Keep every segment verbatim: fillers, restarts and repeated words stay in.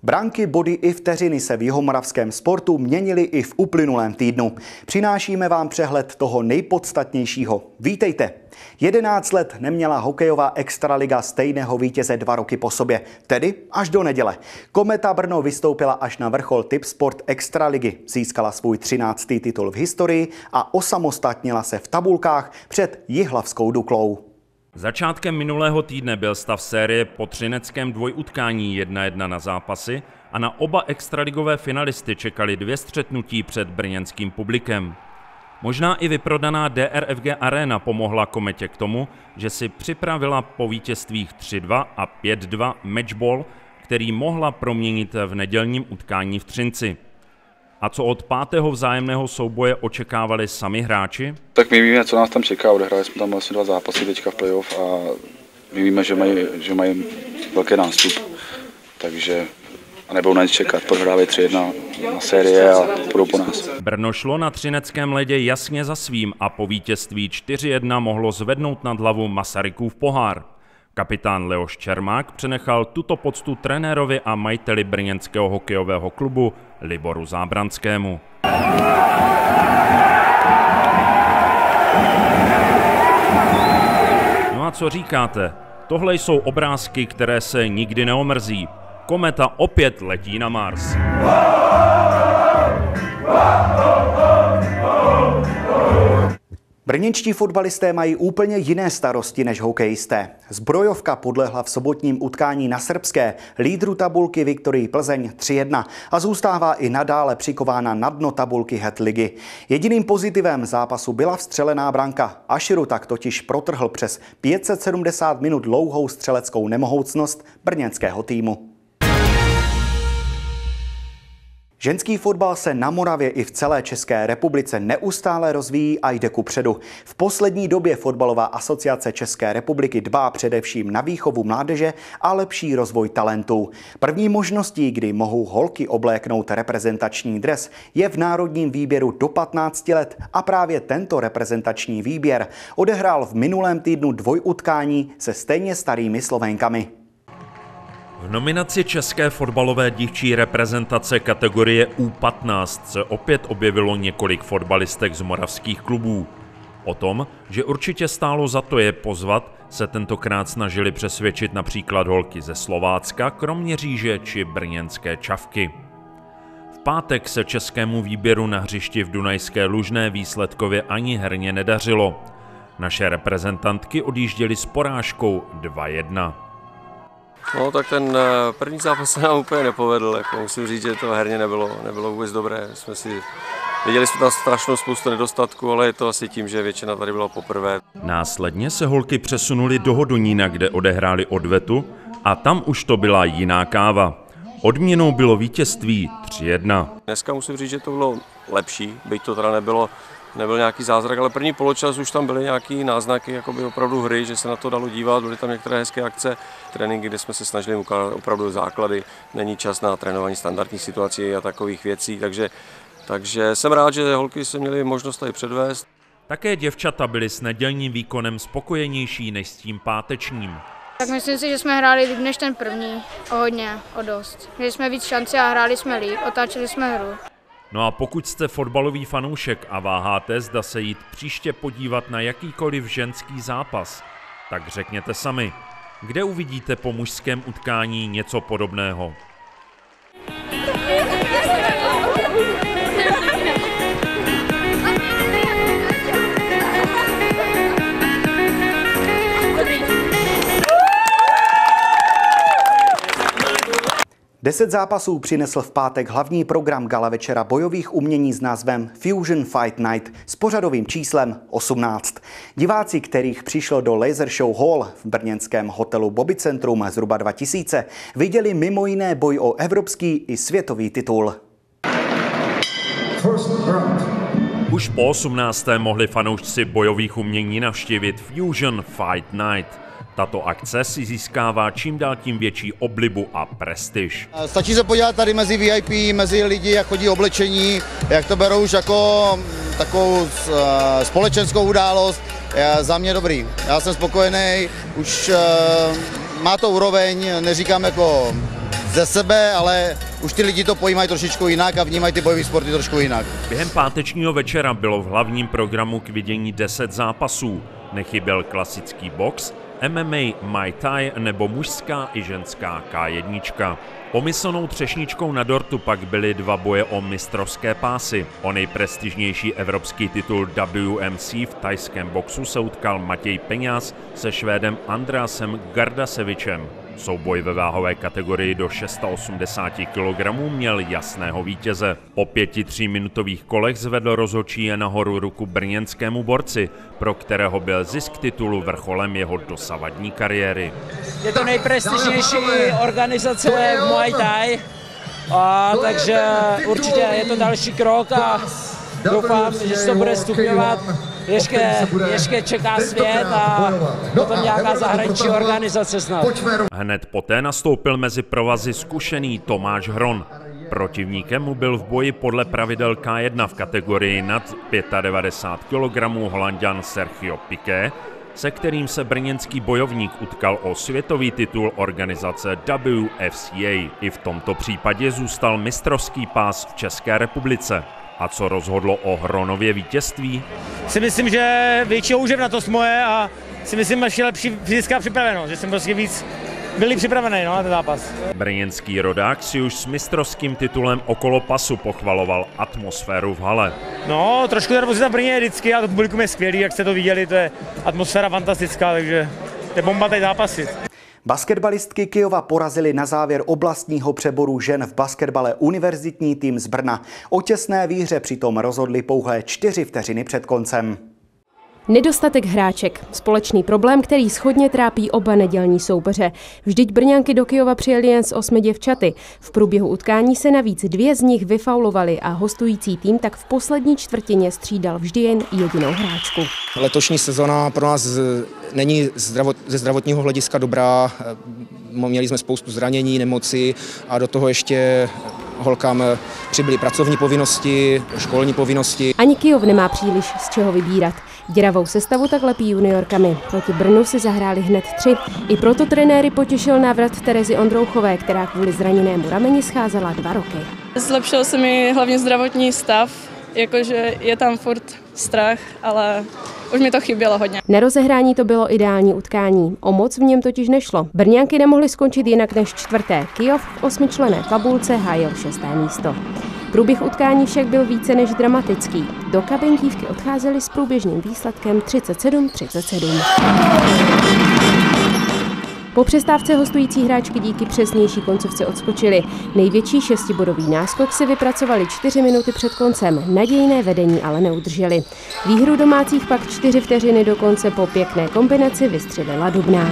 Branky, body i vteřiny se v jihomoravském sportu měnily i v uplynulém týdnu. Přinášíme vám přehled toho nejpodstatnějšího. Vítejte! jedenáct let neměla hokejová extraliga stejného vítěze dva roky po sobě, tedy až do neděle. Kometa Brno vystoupila až na vrchol Tipsport extraligy, získala svůj třináctý titul v historii a osamostatnila se v tabulkách před jihlavskou Duklou. Začátkem minulého týdne byl stav série po třineckém dvojutkání jedna jedna na zápasy a na oba extraligové finalisty čekali dvě střetnutí před brněnským publikem. Možná i vyprodaná D R F G Arena pomohla Kometě k tomu, že si připravila po vítězstvích tři dva a pět dva matchball, který mohla proměnit v nedělním utkání v Třinci. A co od pátého vzájemného souboje očekávali sami hráči? Tak my víme, co nás tam čeká. Odehráli jsme tam vlastně dva zápasy teďka v playoff a my víme, že mají, že mají velký nástup. Takže a nebudou na nic čekat. Prohráli tři jedna na série a půjdou po nás. Brno šlo na třineckém ledě jasně za svým a po vítězství čtyři jedna mohlo zvednout nad hlavu Masarykův pohár. Kapitán Leoš Čermák přenechal tuto poctu trenérovi a majiteli brněnského hokejového klubu Liboru Zábranskému. No a co říkáte? Tohle jsou obrázky, které se nikdy neomrzí. Kometa opět letí na Mars. Brněnští fotbalisté mají úplně jiné starosti než hokejisté. Zbrojovka podlehla v sobotním utkání na Srbské lídru tabulky Viktorii Plzeň tři jedna a zůstává i nadále přikována na dno tabulky het ligy. Jediným pozitivem zápasu byla vstřelená branka. Aširu tak totiž protrhl přes pět set sedmdesát minut dlouhou střeleckou nemohoucnost brněnského týmu. Ženský fotbal se na Moravě i v celé České republice neustále rozvíjí a jde kupředu. V poslední době Fotbalová asociace České republiky dbá především na výchovu mládeže a lepší rozvoj talentů. První možností, kdy mohou holky obléknout reprezentační dres, je v národním výběru do patnácti let a právě tento reprezentační výběr odehrál v minulém týdnu dvojutkání se stejně starými Slovenkami. V nominaci české fotbalové dívčí reprezentace kategorie U patnáct se opět objevilo několik fotbalistek z moravských klubů. O tom, že určitě stálo za to je pozvat, se tentokrát snažili přesvědčit například holky ze Slovácka, Kroměříže či brněnské Čavky. V pátek se českému výběru na hřišti v Dunajské Lužné výsledkově ani herně nedařilo. Naše reprezentantky odjížděly s porážkou dva jedna. No tak ten první zápas se nám úplně nepovedl, jako musím říct, že to herně nebylo, nebylo vůbec dobré. Jsme si, viděli jsme tam strašnou spoustu nedostatků, ale je to asi tím, že většina tady byla poprvé. Následně se holky přesunuly do Hodonína, kde odehrály odvetu a tam už to byla jiná káva. Odměnou bylo vítězství tři jedna. Dneska musím říct, že to bylo lepší, byť to teda nebylo, nebyl nějaký zázrak, ale první poločas už tam byly nějaký náznaky jakoby opravdu hry, že se na to dalo dívat, byly tam některé hezké akce, tréninky, kde jsme se snažili ukázat opravdu základy, není čas na trénování standardních situací a takových věcí, takže, takže jsem rád, že holky se měly možnost tady předvést. Také děvčata byly s nedělním výkonem spokojenější než s tím pátečním. Tak myslím si, že jsme hráli líp než ten první, o hodně, o dost. Měli jsme víc šanci a hráli jsme líp, otáčeli jsme hru. No a pokud jste fotbalový fanoušek a váháte, zda se jít příště podívat na jakýkoliv ženský zápas, tak řekněte sami, kde uvidíte po mužském utkání něco podobného. Deset zápasů přinesl v pátek hlavní program gala večera bojových umění s názvem Fusion Fight Night s pořadovým číslem osmnáct. Diváci, kterých přišlo do Laser Show Hall v brněnském hotelu Bobby Centrum zhruba dva tisíce, viděli mimo jiné boj o evropský i světový titul. Už po osmnácté mohli fanoušci bojových umění navštívit Fusion Fight Night. Tato akce si získává čím dál tím větší oblibu a prestiž. Stačí se podívat tady mezi V I P, mezi lidi, jak chodí oblečení, jak to berou už jako takovou společenskou událost. Za mě dobrý. Já jsem spokojený, už má to úroveň, neříkám jako ze sebe, ale už ty lidi to pojímají trošičku jinak a vnímají ty bojové sporty trošku jinak. Během pátečního večera bylo v hlavním programu k vidění deset zápasů. Nechyběl klasický box, M M A, Muay Thai nebo mužská i ženská K jedna. Pomyslnou třešničkou na dortu pak byly dva boje o mistrovské pásy. O nejprestižnější evropský titul W M C v thajském boxu se utkal Matěj Peňáz se Švédem Andreasem Gardasevičem. Souboj ve váhové kategorii do osmdesáti šesti kilogramů měl jasného vítěze. Po pěti tříminutových kolech zvedl rozhodčí nahoru ruku brněnskému borci, pro kterého byl zisk titulu vrcholem jeho dosavadní kariéry. Je to nejprestižnější organizace v Muay Thai, a takže určitě je to další krok a doufám, že se to bude stupňovat. Ještě, ještě čeká svět a potom nějaká zahraniční organizace snad. Hned poté nastoupil mezi provazy zkušený Tomáš Hron. Protivníkem mu byl v boji podle pravidel K jedna v kategorii nad devadesát pět kilogramů Holanďan Sergio Piqué, se kterým se brněnský bojovník utkal o světový titul organizace W F C A. I v tomto případě zůstal mistrovský pás v České republice. A co rozhodlo o Hronově vítězství? Si myslím, že větší houževnatost moje a si myslím, že lepší fyzická připravenost, že jsem prostě víc byl připravený no, na ten zápas. Brněnský rodák si už s mistrovským titulem okolo pasu pochvaloval atmosféru v hale. No, trošku nervozita v Brně je vždycky a to publikum je skvělý, jak jste to viděli, to je atmosféra fantastická, takže to je bomba tady zápasit. Basketbalistky Kyjova porazily na závěr oblastního přeboru žen v basketbale univerzitní tým z Brna. O těsné výhře přitom rozhodly pouhé čtyři vteřiny před koncem. Nedostatek hráček. Společný problém, který shodně trápí oba nedělní soupeře. Vždyť Brňanky do Kyjova přijeli jen s osmi děvčaty. V průběhu utkání se navíc dvě z nich vyfaulovaly a hostující tým tak v poslední čtvrtině střídal vždy jen jedinou hráčku. Letošní sezona pro nás není zdravot, ze zdravotního hlediska dobrá. Měli jsme spoustu zranění, nemocí a do toho ještě holkám přibyly pracovní povinnosti, školní povinnosti. Ani Kyjov nemá příliš z čeho vybírat. Děravou sestavu tak lepí juniorkami. Proti Brnu si zahráli hned tři. I proto trenéry potěšil návrat Terezy Ondrouchové, která kvůli zraněnému rameni scházela dva roky. Zlepšil se mi hlavně zdravotní stav, jakože je tam furt strach, ale už mi to chybělo hodně. Na rozehrání to bylo ideální utkání. O moc v něm totiž nešlo. Brňanky nemohly skončit jinak než čtvrté. Kyjov v osmičlenné tabulce hájil šesté místo. Průběh utkání však byl více než dramatický. Do kabin dívky odcházely s průběžným výsledkem třicet sedm třicet sedm. Po přestávce hostující hráčky díky přesnější koncovce odskočily. Největší šestibodový náskok si vypracovali čtyři minuty před koncem. Nadějné vedení ale neudrželi. Výhru domácích pak čtyři vteřiny do konce po pěkné kombinaci vystřelila Dubná.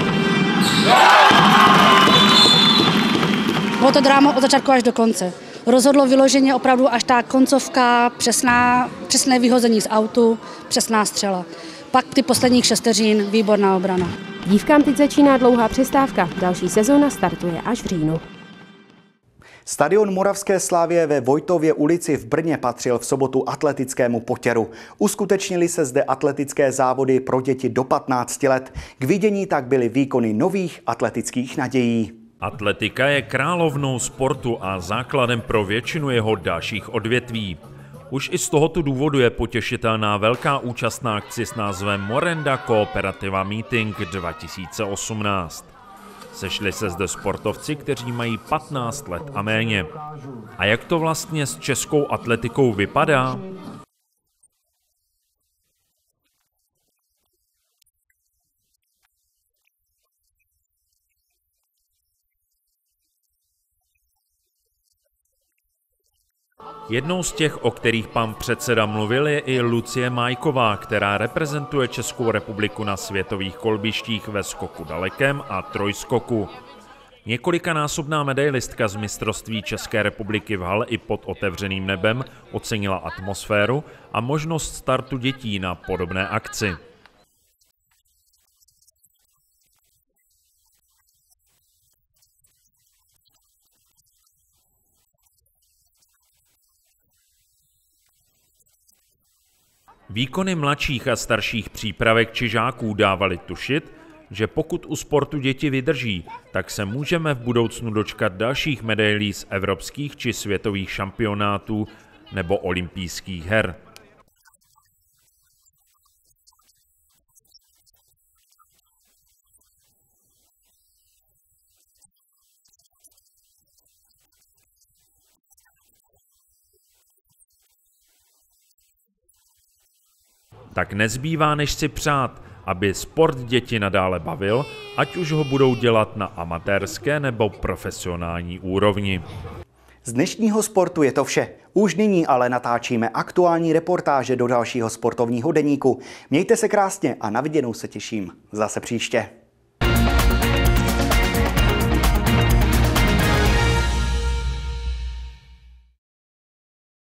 Bylo to dráma od začátku až do konce. Rozhodlo vyloženě opravdu až ta koncovka, přesná, přesné vyhození z autu, přesná střela. Pak ty posledních šest vteřin, výborná obrana. Dívkám teď začíná dlouhá přestávka. Další sezóna startuje až v říjnu. Stadion Moravské Slavie ve Vojtově ulici v Brně patřil v sobotu atletickému potěru. Uskutečnily se zde atletické závody pro děti do patnácti let. K vidění tak byly výkony nových atletických nadějí. Atletika je královnou sportu a základem pro většinu jeho dalších odvětví. Už i z tohoto důvodu je potěšitelná velká účast na akci s názvem Morenda Cooperativa Meeting dva tisíce osmnáct. Sešli se zde sportovci, kteří mají patnáct let a méně. A jak to vlastně s českou atletikou vypadá? Jednou z těch, o kterých pan předseda mluvil, je i Lucie Majková, která reprezentuje Českou republiku na světových kolbištích ve skoku dalekém a trojskoku. Několikanásobná medailistka z mistrovství České republiky v hale i pod otevřeným nebem ocenila atmosféru a možnost startu dětí na podobné akci. Výkony mladších a starších přípravek či žáků dávaly tušit, že pokud u sportu děti vydrží, tak se můžeme v budoucnu dočkat dalších medailí z evropských či světových šampionátů nebo olympijských her. Tak nezbývá, než si přát, aby sport děti nadále bavil, ať už ho budou dělat na amatérské nebo profesionální úrovni. Z dnešního sportu je to vše. Už nyní ale natáčíme aktuální reportáže do dalšího sportovního deníku. Mějte se krásně a na viděnou se těším zase příště.